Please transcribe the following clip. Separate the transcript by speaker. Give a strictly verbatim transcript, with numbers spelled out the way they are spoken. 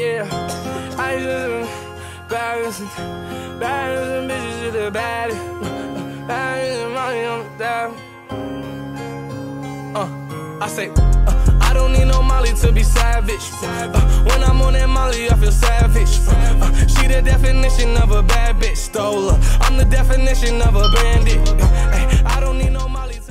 Speaker 1: Yeah, I just baddest, baddest bitches is the baddest. Baddest money on the dial. Uh, I say, uh, I don't need no Molly to be savage. Uh, when I'm on that Molly, I feel savage. Uh, she the definition of a bad bitch. Stole her. I'm the definition of a bandit. Uh, ay, I don't need no Molly to